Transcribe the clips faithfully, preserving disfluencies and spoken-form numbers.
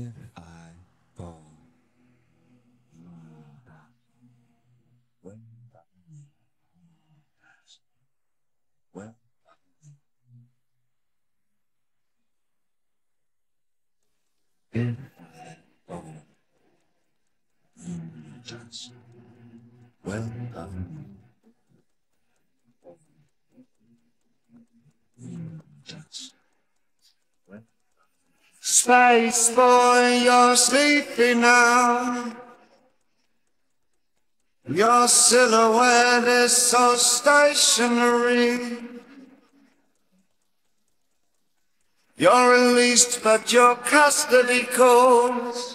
If I fall, when well, if I fall, just well done, just well. Space boy, you're sleepy now. Your silhouette is so stationary. You're released, but your custody calls.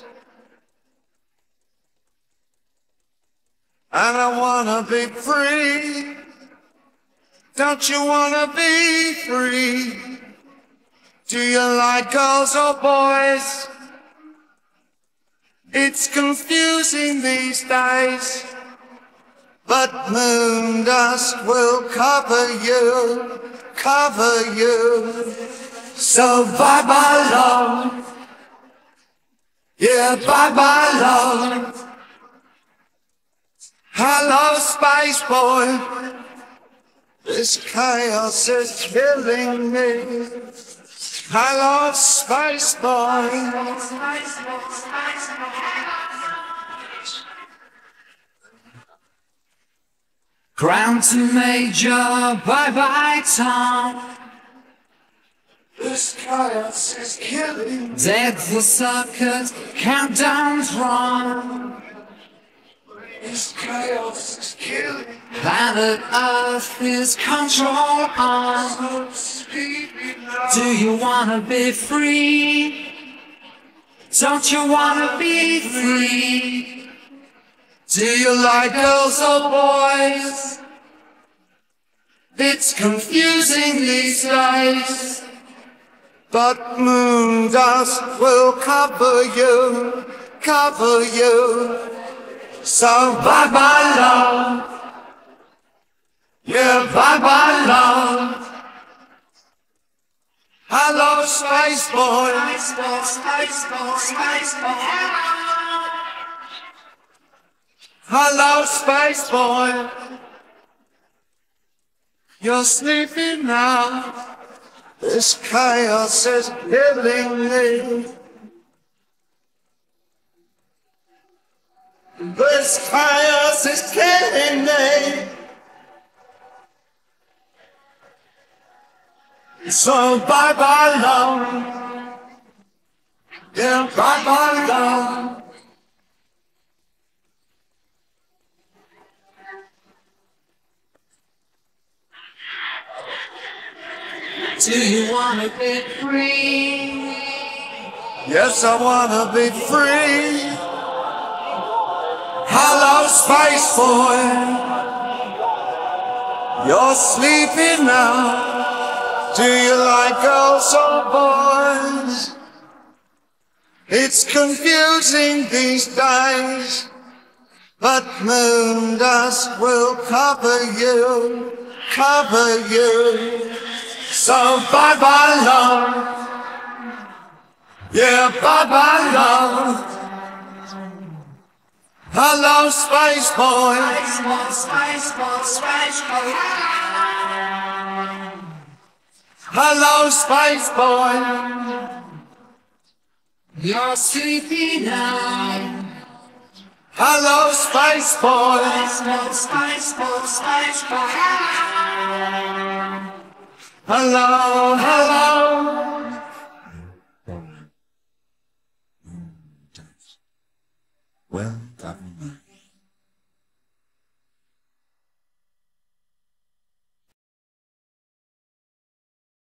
And I wanna be free. Don't you wanna be free? Do you like girls or boys? It's confusing these days. But moon dust will cover you, cover you. So bye-bye, love. Yeah, bye-bye, love. Hello, space boy. This chaos is killing me. Hello, space boy. Ground to major, bye-bye, Tom. This chaos is killing me. Dead the circuit, countdown's wrong. This chaos is killing me. Planet Earth is control on. Do you wanna be free? Don't you wanna be free? Do you like girls or boys? It's confusing these days. But moon dust will cover you, cover you. So bye-bye, love. Yeah, bye-bye, love. Hello, space boy. Space boy, space boy, space boy. Hello, space boy. You're sleeping now. This chaos is killing me. This chaos is killing me. So bye-bye, love. Yeah, bye-bye, love. Do you wanna be free? Yes, I wanna be free. Hello, space boy. You're sleeping now. Do you like girls or boys? It's confusing these days. But moon dust will cover you, cover you. So bye-bye, love. Yeah, bye-bye, love. Hello, space boy. Space boy, space boy, space boy. Hello, space boy. You're sleepy now. Hello, space boy. Space boy, space boy, space boy. Hello, hello.